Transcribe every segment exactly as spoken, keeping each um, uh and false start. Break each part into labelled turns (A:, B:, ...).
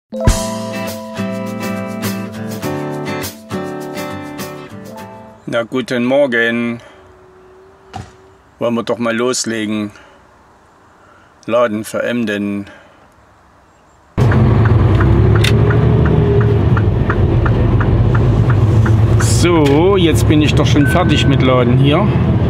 A: Na, guten Morgen. Wollen wir doch mal loslegen. Laden für Emden. So, jetzt bin ich doch schon fertig mit Laden hier.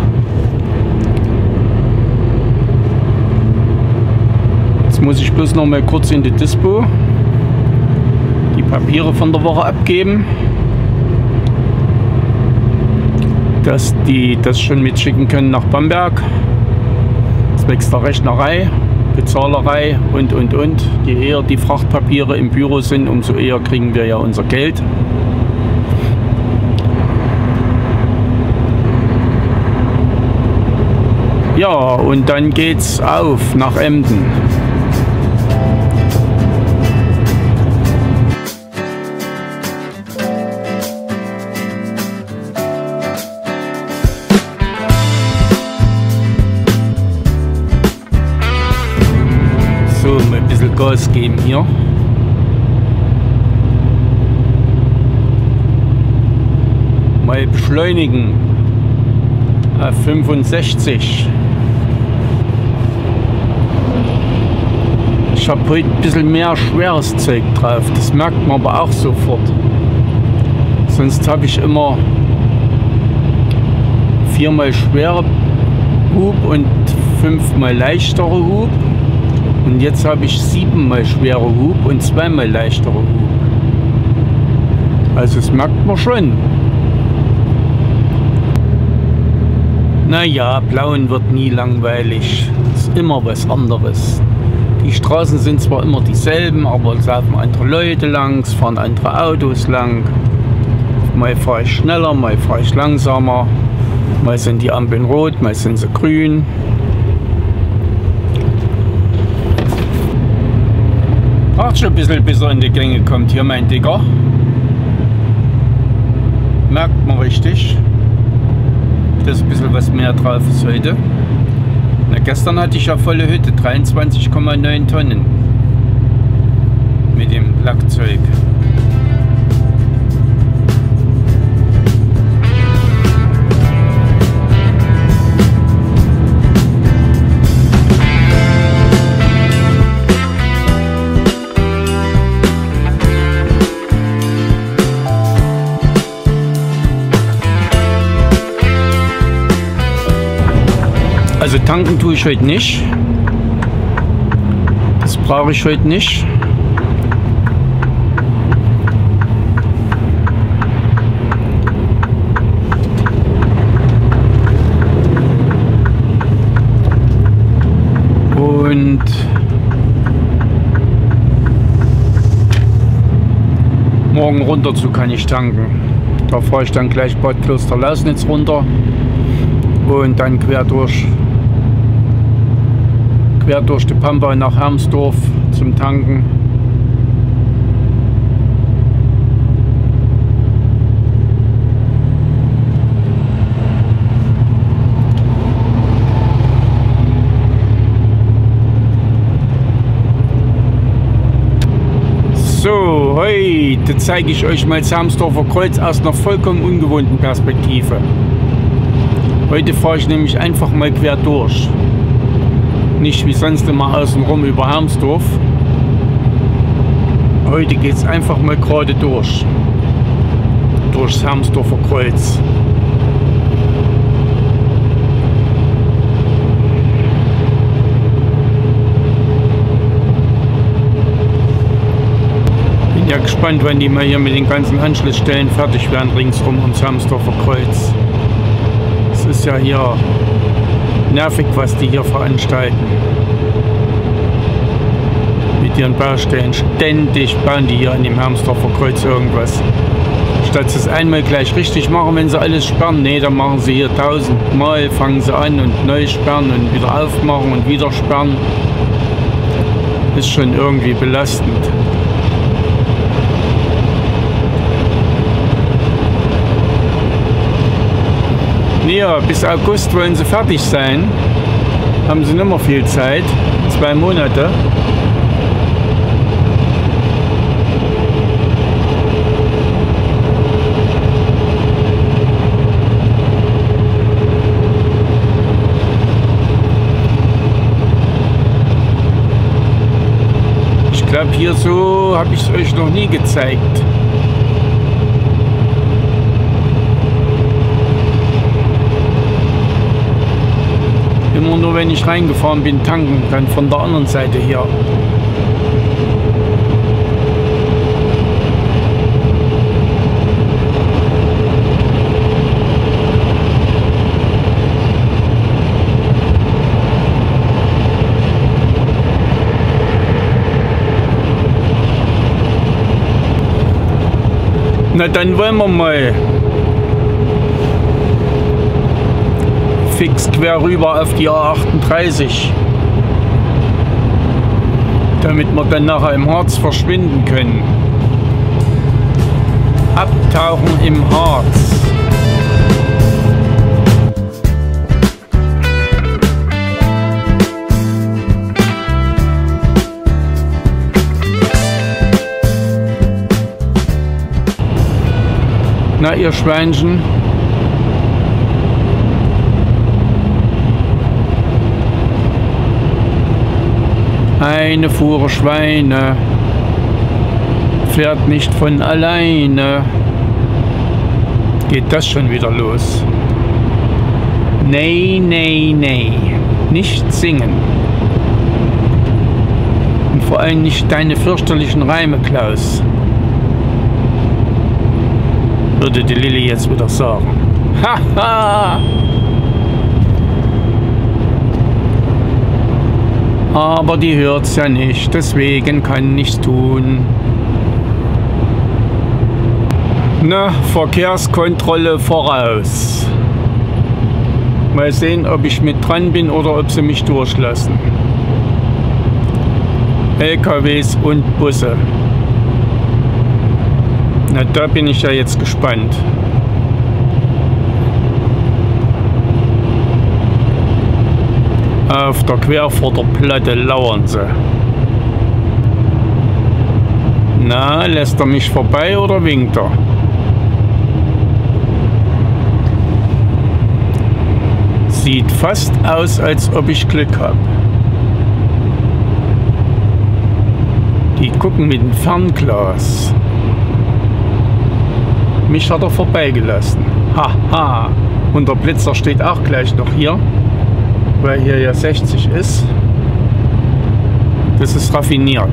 A: Jetzt muss ich bloß noch mal kurz in die Dispo die Papiere von der Woche abgeben, dass die das schon mitschicken können nach Bamberg. Zwecks der Rechnerei, Bezahlerei und und und. Je eher die Frachtpapiere im Büro sind, umso eher kriegen wir ja unser Geld. Ja, und dann geht's auf nach Emden. So, mal ein bisschen Gas geben hier. Mal beschleunigen auf fünfundsechzig. Ich habe heute ein bisschen mehr schweres Zeug drauf, das merkt man aber auch sofort. Sonst habe ich immer viermal schwere Hub und fünfmal leichtere Hub. Und jetzt habe ich siebenmal schwere Hub und zweimal leichtere Hub. Also das merkt man schon. Naja, Plauen wird nie langweilig. Ist immer was anderes. Die Straßen sind zwar immer dieselben, aber es laufen andere Leute lang, es fahren andere Autos lang. Mal fahre ich schneller, mal fahre ich langsamer. Mal sind die Ampeln rot, mal sind sie grün. Ach, schon ein bisschen bis er in die Gänge kommt hier, mein Digger. Merkt man richtig, dass ein bisschen was mehr drauf ist heute. Na, gestern hatte ich ja volle Hütte, dreiundzwanzig Komma neun Tonnen mit dem Lackzeug. Also tanken tue ich heute nicht. Das brauche ich heute nicht. Und morgen runter zu kann ich tanken. Da fahre ich dann gleich Bad Kloster-Lausnitz runter und dann quer durch quer durch die Pampa nach Hermsdorf zum Tanken. So, heute zeige ich euch mal das Hermsdorfer Kreuz aus einer vollkommen ungewohnten Perspektive. Heute fahre ich nämlich einfach mal quer durch. Nicht wie sonst immer außenrum über Hermsdorf. Heute geht es einfach mal gerade durch. Durchs Hermsdorfer Kreuz. Bin ja gespannt, wann die mal hier mit den ganzen Anschlussstellen fertig werden ringsrum ums Hermsdorfer Kreuz. Es ist ja hier nervig, was die hier veranstalten. Mit ihren Baustellen. Ständig bauen die hier an dem Hermsdorfer Kreuz irgendwas. Statt es einmal gleich richtig machen, wenn sie alles sperren, nee, dann machen sie hier tausendmal, fangen sie an und neu sperren und wieder aufmachen und wieder sperren. Ist schon irgendwie belastend. Ja, bis August wollen sie fertig sein. Haben sie nicht mehr viel Zeit. Zwei Monate. hier so habe ich es euch noch nie gezeigt. Immer nur wenn ich reingefahren bin, tanken, dann von der anderen Seite hier. Na dann wollen wir mal fix quer rüber auf die A achtunddreißig, damit wir dann nachher im Harz verschwinden können. Abtauchen im Harz. Na, ihr Schweinchen. Eine Fuhre Schweine fährt nicht von alleine. Geht das schon wieder los? Nee, nee, nee. Nicht singen. Und vor allem nicht deine fürchterlichen Reime, Klaus. Würde die Lilly jetzt wieder sagen. Haha! Aber die hört's ja nicht, deswegen kann nichts tun. Na, Verkehrskontrolle voraus. Mal sehen, ob ich mit dran bin oder ob sie mich durchlassen. L K Ws und Busse. Na, da bin ich ja jetzt gespannt. Auf der Quervorderplatte lauern sie. Na, lässt er mich vorbei oder winkt er? Sieht fast aus, als ob ich Glück habe. Die gucken mit dem Fernglas. Mich hat er vorbeigelassen. Haha. Und der Blitzer steht auch gleich noch hier, weil hier ja sechzig ist. Das ist raffiniert.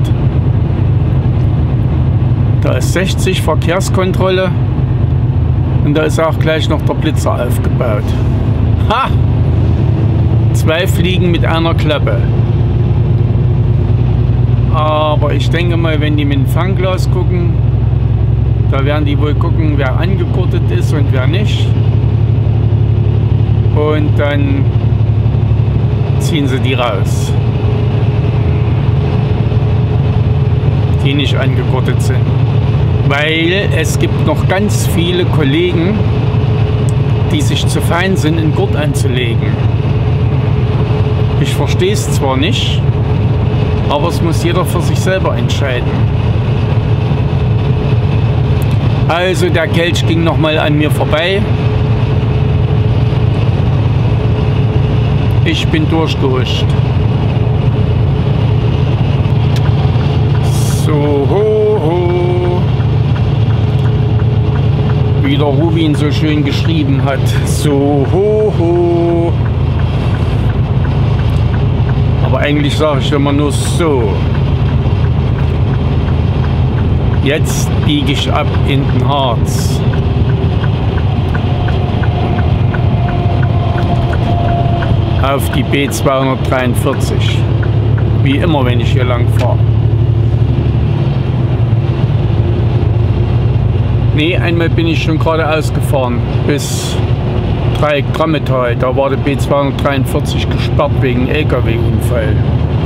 A: Da ist sechzig Verkehrskontrolle und da ist auch gleich noch der Blitzer aufgebaut. Ha! Zwei Fliegen mit einer Klappe. Aber ich denke mal, wenn die mit dem Fernglas gucken, da werden die wohl gucken, wer angegurtet ist und wer nicht. Und dann ziehen sie die raus, die nicht angegurtet sind. Weil es gibt noch ganz viele Kollegen, die sich zu fein sind, einen Gurt anzulegen. Ich verstehe es zwar nicht, aber es muss jeder für sich selber entscheiden. Also der Kelch ging nochmal an mir vorbei. Ich bin durchgehuscht. So, ho, ho. Wie der Rubin so schön geschrieben hat. So, ho, ho. Aber eigentlich sage ich immer nur so. Jetzt biege ich ab in den Harz. Auf die B zweihundertdreiundvierzig. Wie immer, wenn ich hier lang fahre. Nee, einmal bin ich schon geradeaus gefahren. Bis Dreieck-Drammetal. Da war die B zweihundertdreiundvierzig gesperrt wegen L K W-Unfall.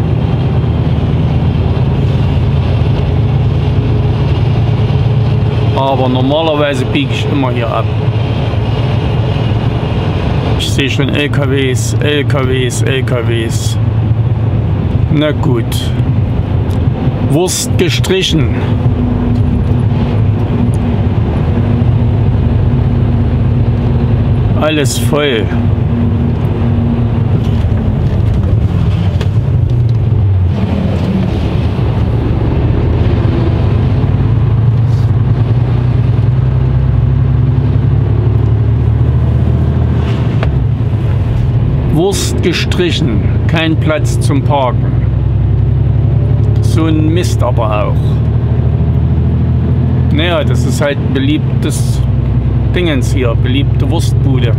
A: Aber normalerweise biege ich immer hier ab. Ich sehe schon L K Ws, L K Ws, L K Ws. Na gut. Wurst gestrichen. Alles voll. oft gestrichen, kein Platz zum Parken. So ein Mist aber auch. Naja, das ist halt ein beliebtes Dingens hier, beliebte Wurstbude.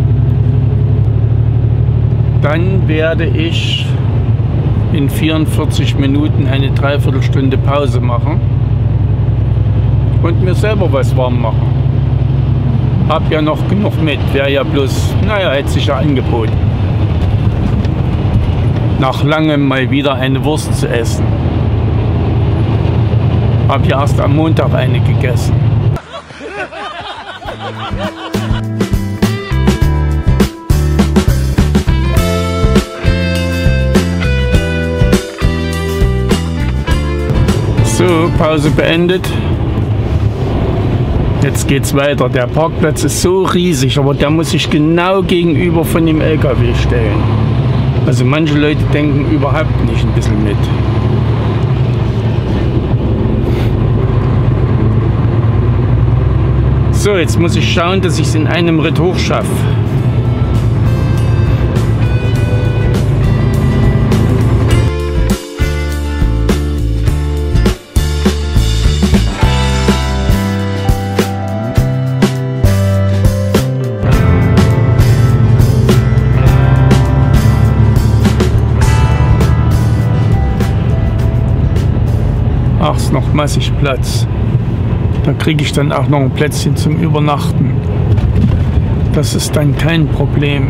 A: Dann werde ich in vierundvierzig Minuten eine Dreiviertelstunde Pause machen und mir selber was warm machen. Hab ja noch genug mit, wäre ja bloß, naja, hätte sich ja angeboten. Nach langem mal wieder eine Wurst zu essen. Hab ja erst am Montag eine gegessen. So, Pause beendet. Jetzt geht's weiter. Der Parkplatz ist so riesig, aber der muss sich genau gegenüber von dem L K W stellen. Also manche Leute denken überhaupt nicht ein bisschen mit. So, jetzt muss ich schauen, dass ich es in einem Ritt hoch schaffe. Ach, ist noch massig Platz. Da kriege ich dann auch noch ein Plätzchen zum Übernachten. Das ist dann kein Problem.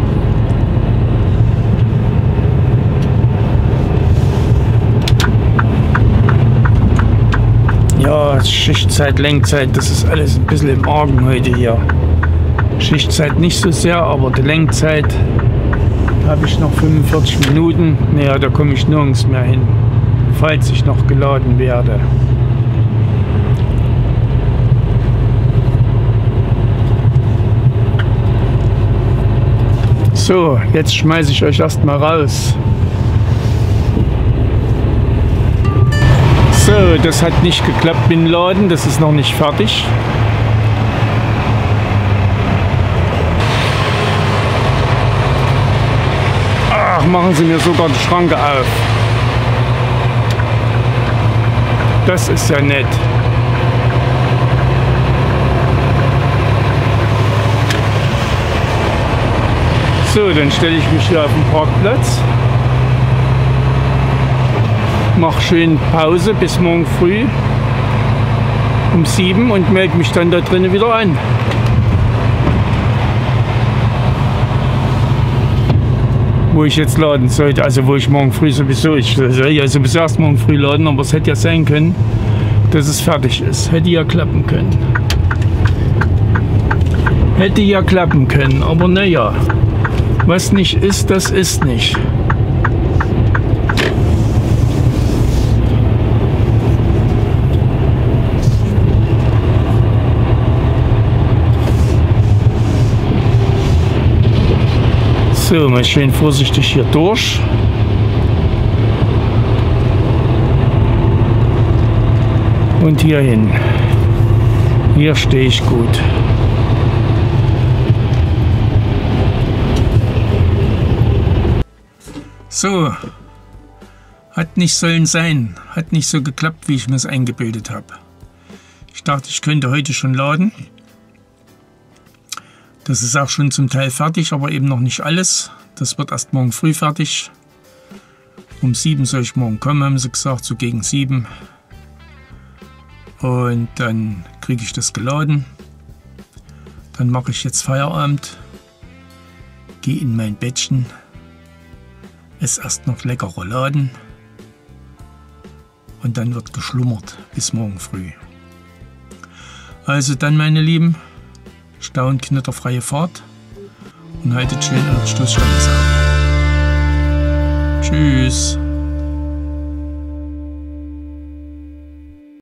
A: Ja, Schichtzeit, Lenkzeit, das ist alles ein bisschen im Argen heute hier. Schichtzeit nicht so sehr, aber die Lenkzeit habe ich noch fünfundvierzig Minuten. Naja, da komme ich nirgends mehr hin, falls ich noch geladen werde. So, jetzt schmeiße ich euch erstmal raus. So, das hat nicht geklappt mit dem Laden, das ist noch nicht fertig. Ach, machen sie mir sogar die Schranke auf. Das ist ja nett. So, dann stelle ich mich hier auf den Parkplatz, mache schön Pause bis morgen früh um sieben und melde mich dann da drinnen wieder an. Wo ich jetzt laden sollte, also wo ich morgen früh sowieso, ich soll ja sowieso erst morgen früh laden, aber es hätte ja sein können, dass es fertig ist. Hätte ja klappen können. Hätte ja klappen können, aber naja. Was nicht ist, das ist nicht. So, mal schön vorsichtig hier durch. Und hier hin. Hier stehe ich gut. So, hat nicht sollen sein, hat nicht so geklappt, wie ich mir es eingebildet habe. Ich dachte, ich könnte heute schon laden. Das ist auch schon zum Teil fertig, aber eben noch nicht alles. Das wird erst morgen früh fertig. Um sieben soll ich morgen kommen, haben sie gesagt, so gegen sieben. Und dann kriege ich das geladen. Dann mache ich jetzt Feierabend, gehe in mein Bettchen. Ist erst noch lecker Rouladen und dann wird geschlummert bis morgen früh. Also dann, meine Lieben, stau- und knitterfreie Fahrt und haltet schön an der Stoßstange. Tschüss.